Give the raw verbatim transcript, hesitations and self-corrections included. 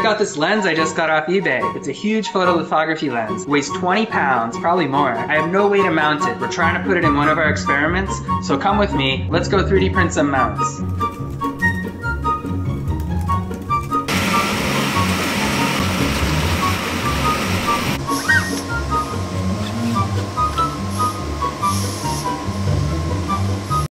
Check out this lens I just got off eBay. It's a huge photolithography lens. It weighs twenty pounds, probably more. I have no way to mount it. We're trying to put it in one of our experiments, so come with me. Let's go three D print some mounts.